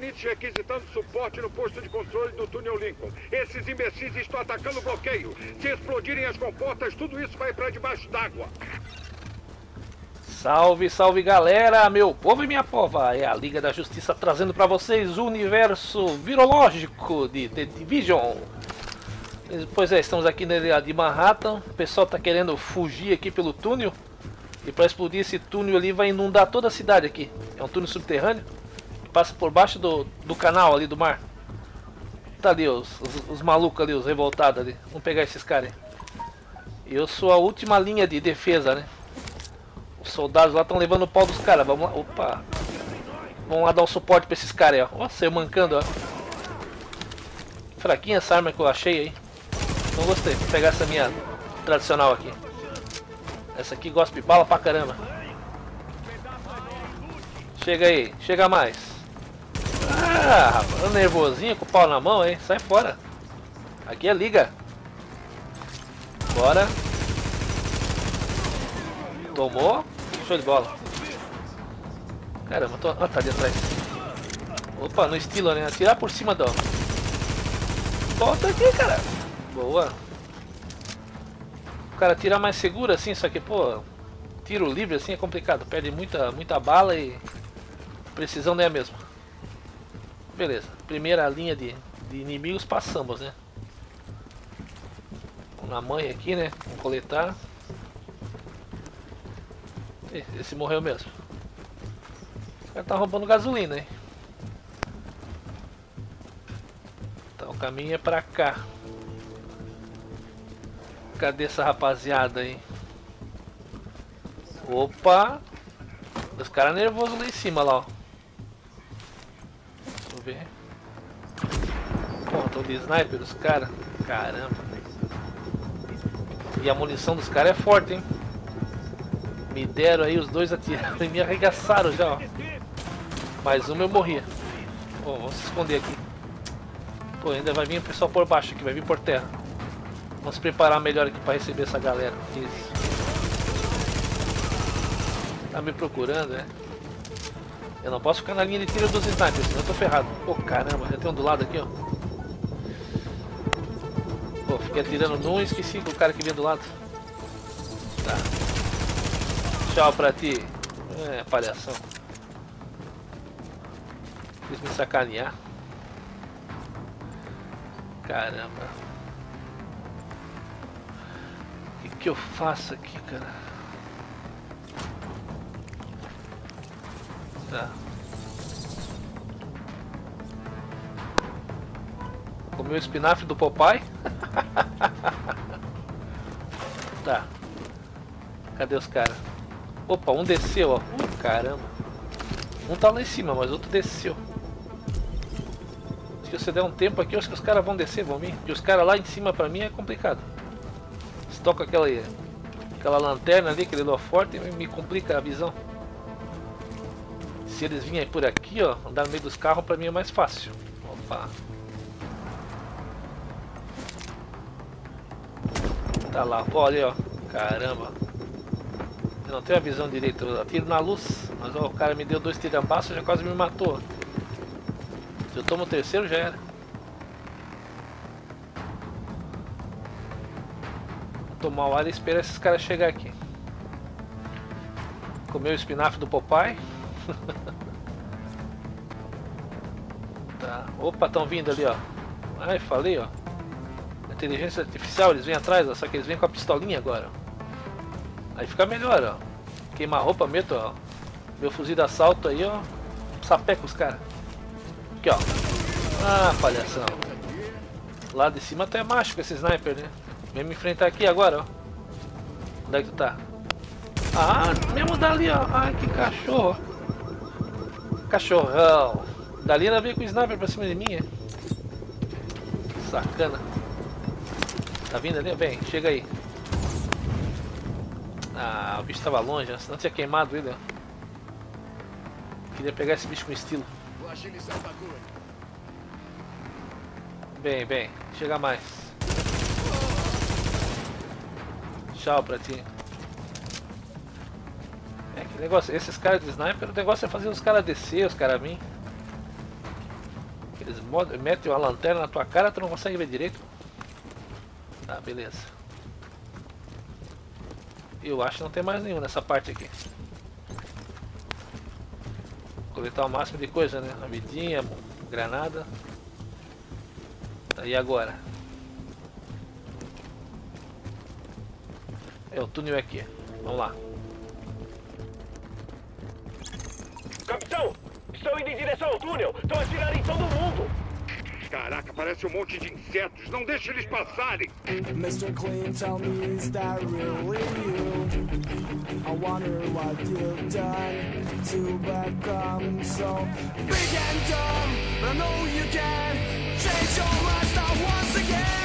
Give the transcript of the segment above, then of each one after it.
Nietzsche requisitando suporte no posto de controle do túnel Lincoln. Esses imbecis estão atacando o bloqueio. Se explodirem as comportas, tudo isso vai para debaixo d'água. Salve, salve galera, meu povo e minha pova. É a Liga da Justiça trazendo pra vocês o universo virológico de The Division. Pois é, estamos aqui na ilha de Manhattan. O pessoal tá querendo fugir aqui pelo túnel. E para explodir esse túnel ali vai inundar toda a cidade aqui. É um túnel subterrâneo que passa por baixo do canal ali do mar. Tá ali os malucos ali, os revoltados ali. Vamos pegar esses caras aí. Eu sou a última linha de defesa, né? Os soldados lá estão levando o pau dos caras. Vamos lá. Opa. Vamos lá dar um suporte pra esses caras aí, ó. Ó, saiu mancando, ó. Fraquinha essa arma que eu achei aí. Não gostei. Vou pegar essa minha tradicional aqui. Essa aqui gospe bala pra caramba. Chega aí. Chega mais. Ah, rapaz. Nervosinho com o pau na mão, hein. Sai fora. Aqui é liga. Bora. Tomou. Show de bola. Caramba, tá ali atrás. Opa, no estilo, né? Atirar por cima do... Volta aqui, cara. Boa. O cara tira mais seguro assim, só que, pô, tiro livre assim é complicado. Perde muita bala e precisão não é a mesma. Beleza. Primeira linha de inimigos passamos, né? Vamos na mãe aqui, né? Vamos coletar. Esse morreu mesmo. O cara tá roubando gasolina, hein? Então o caminho é pra cá. Cadê essa rapaziada aí? Opa! Os caras nervosos lá em cima, lá, ó. Deixa eu ver. Pô, tô de sniper os caras. Caramba. E a munição dos caras é forte, hein? Me deram aí, os dois atiraram e me arregaçaram já, ó. Mais uma eu morri. Bom, vamos se esconder aqui. Pô, ainda vai vir o pessoal por baixo aqui, vai vir por terra. Vamos se preparar melhor aqui para receber essa galera. Isso. Tá me procurando, né? Eu não posso ficar na linha de tiro dos snipers, senão eu tô ferrado. Pô, caramba, já tem um do lado aqui, ó. Pô, fiquei atirando num e esqueci do cara que vinha do lado. Tá. Tchau pra ti. É, palhação. Quis me sacanear. Caramba. O que eu faço aqui, cara? Tá. Comeu o espinafre do Popeye? Tá. Cadê os caras? Opa, um desceu, ó. Caramba. Um tá lá em cima, mas outro desceu. Se você der um tempo aqui, eu acho que os caras vão descer, vão vir. Porque os caras lá em cima pra mim é complicado. Se toca aquela lanterna ali, aquele holoforte, me complica a visão. Se eles virem por aqui, ó, andar no meio dos carros pra mim é mais fácil. Opa. Tá lá, olha, ó. Caramba. Eu não tenho a visão direita, eu atiro na luz, mas ó, o cara me deu 2 tirambaços e já quase me matou. Se eu tomo o terceiro já era. Vou tomar o ar e esperar esses caras chegar aqui. Comer o espinafre do Popeye. Tá. Opa, estão vindo ali, ó. Ai, falei, ó. Inteligência artificial, eles vêm atrás, ó, só que eles vêm com a pistolinha agora. Aí fica melhor, ó. Queima a roupa, meto, ó. Meu fuzil de assalto aí, ó. Sapeca os caras. Aqui, ó. Ah, palhação. Lá de cima até é macho com esse sniper, né? Vem me enfrentar aqui agora, ó. Onde é que tu tá? Ah, mesmo dali, ó. Ai, que cachorro. Cachorrão. Dali ela veio com o sniper pra cima de mim, é? Sacana. Tá vindo ali? Vem, chega aí. Ah, o bicho tava longe, né? Senão tinha queimado ele, ó. Queria pegar esse bicho com estilo. Vou agilizar o bagulho. Bem, chega mais. Tchau pra ti. É que negócio, esses caras de sniper, o negócio é fazer os caras descer, os caras vir. Eles metem uma lanterna na tua cara, tu não consegue ver direito. Tá, beleza. Eu acho que não tem mais nenhum nessa parte aqui. Coletar o máximo de coisa, né? A vidinha, granada. Tá, e agora? O túnel é aqui. Vamos lá. Capitão, estou indo em direção ao túnel. Estão atirando em todo mundo. Caraca, parece um monte de insetos. Não deixe eles passarem. Mr. Clean, tell me, is that really you? I wonder what you've done to become so big and dumb. But I know you can change your lifestyle once again.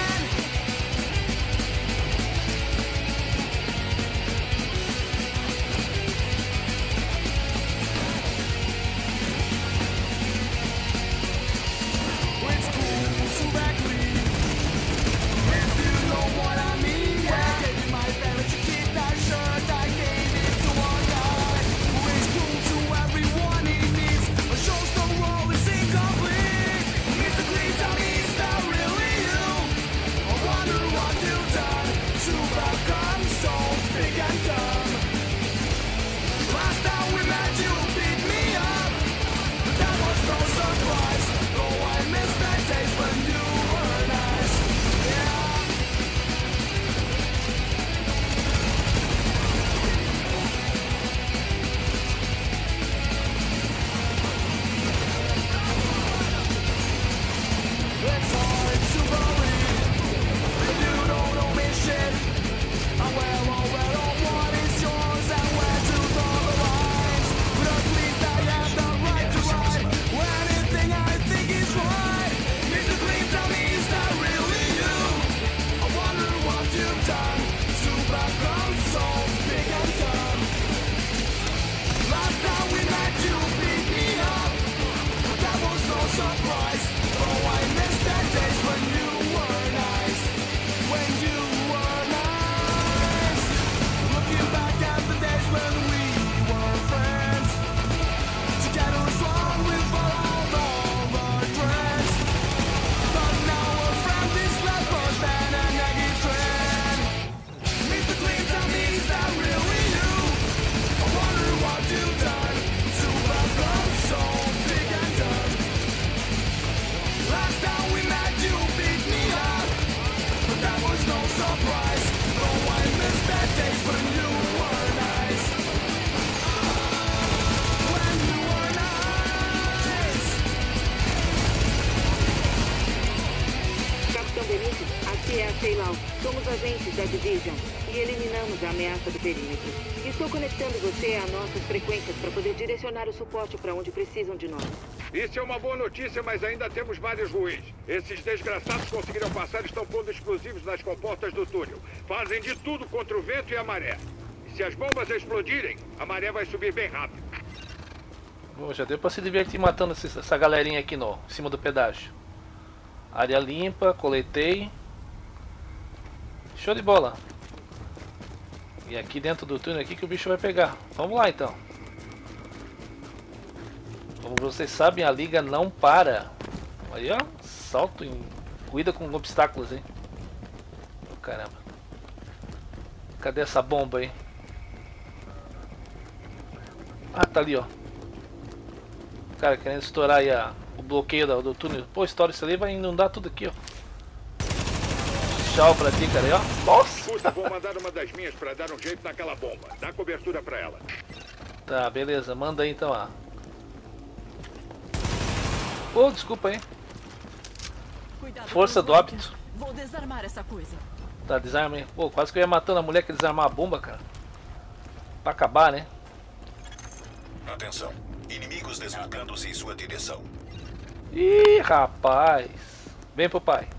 It's cool to back clean. If you know what I mean, yeah. I gave you my favorite, you keep that shirt. I gave it to one guy who is cool to everyone he needs, but shows the role is incomplete. Mr. Clean, tell me, is that really you? I wonder what you've done to become so big and dumb. Last time we met, you beat me up, but that was no surprise. Though I miss that days when you were nice. Yeah. It's hard to believe that you don't owe me shit. I'm well aware of what is yours and where to draw the lines. But at least I have the right to ride anything I think is right. Mr. Clean, tell me, is that really you? I wonder what you've done to become so big and dumb. Last time we met, you beat me up, but that was no surprise. Oh, I miss that days when you were nice. When you were nice. Looking back at the days when we were friends. Together as long we followed all the trends. But now a friend is less more than a negative trend. Mr. Clean, tell me, is that really you? I wonder what you've done to become so big and dumb. Last time we met, you beat me up, but that was no surprise. Though I miss that days when you were nice. When you were nice. Capitão Benítez, aqui é a Ceilal. Somos agentes da Division e eliminamos a ameaça do perímetro. Estou conectando você a nossas frequências para poder direcionar o suporte para onde precisam de nós. Isso é uma boa notícia, mas ainda temos várias ruins. Esses desgraçados conseguiram passar e estão pondo explosivos nas comportas do túnel. Fazem de tudo contra o vento e a maré. E se as bombas explodirem, a maré vai subir bem rápido. Bom, já deu pra se divertir matando essa galerinha aqui no, em cima do pedágio. Área limpa, coletei. Show de bola. E aqui dentro do túnel aqui que o bicho vai pegar. Vamos lá então. Como vocês sabem, a liga não para. Aí ó, salto em... Cuida com obstáculos, hein. Oh, caramba. Cadê essa bomba aí? Ah, tá ali ó. Cara, querendo estourar aí o bloqueio do túnel. Pô, estoura isso ali, vai inundar tudo aqui ó. Tchau pra ti, cara, aí ó. Nossa! Escuta, vou mandar uma das minhas pra dar um jeito naquela bomba. Dá cobertura pra ela. Tá, beleza, manda aí então ó. Pô, desculpa aí. Cuidado Força com do o hábito. bunker. Vou desarmar essa coisa. Tá, desarma aí. Pô, quase que eu ia matando a mulher que desarmar a bomba, cara. Pra acabar, né? Atenção. Inimigos deslocando-se em sua direção. Ih, rapaz. Vem pro pai.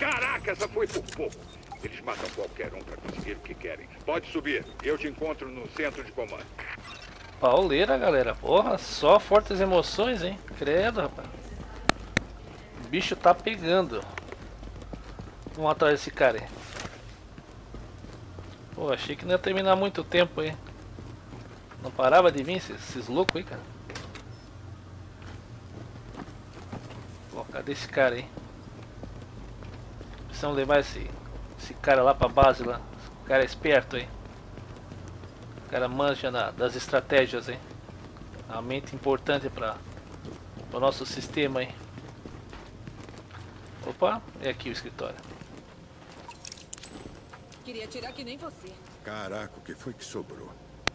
Caraca, essa foi por pouco. Eles matam qualquer um pra conseguir o que querem. Pode subir. Eu te encontro no centro de comando. Pauleira, galera. Porra, só fortes emoções, hein? Credo, rapaz. O bicho tá pegando. Vamos atrás desse cara aí. Pô, achei que não ia terminar muito tempo aí. Não parava de vir esses loucos aí, cara. Pô, cadê esse cara aí? Precisamos levar esse cara lá pra base lá. O cara é esperto aí. O cara manja das estratégias aí. Uma mente importante para o nosso sistema aí. Opa, é aqui o escritório. Queria atirar que nem você. Caraca, o que foi que sobrou?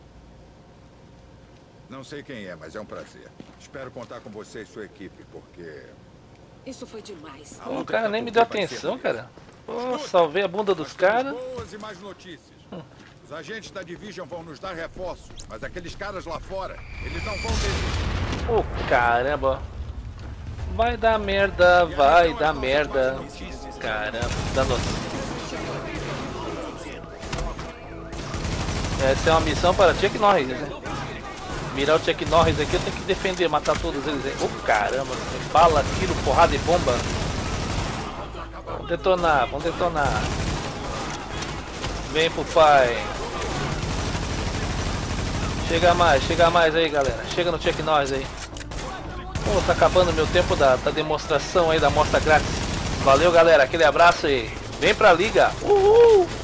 Não sei quem é, mas é um prazer. Espero contar com você e sua equipe, porque... Isso foi demais. a Pô, o luta cara que nem tá me por deu vir vai ser atenção, bonita. cara. Pô, salvei a bunda dos caras. Boas e mais notícias. Os agentes da Division vão nos dar reforços, mas aqueles caras lá fora, eles não vão desistir. Ô, caramba. Vai dar merda, vai dar merda. Caramba, dá notícia. Essa é uma missão para Chuck Norris, né? Mirar o Chuck Norris aqui, eu tenho que defender, matar todos eles aí. Ô, caramba, bala, tiro, porrada e bomba. Vamos detonar, vamos detonar. Vem pro pai. Chega mais aí, galera. Chega no Chuck Norris aí. Pô, tá acabando meu tempo da demonstração aí, da amostra grátis. Valeu, galera. Aquele abraço aí. Vem pra liga. Uhul!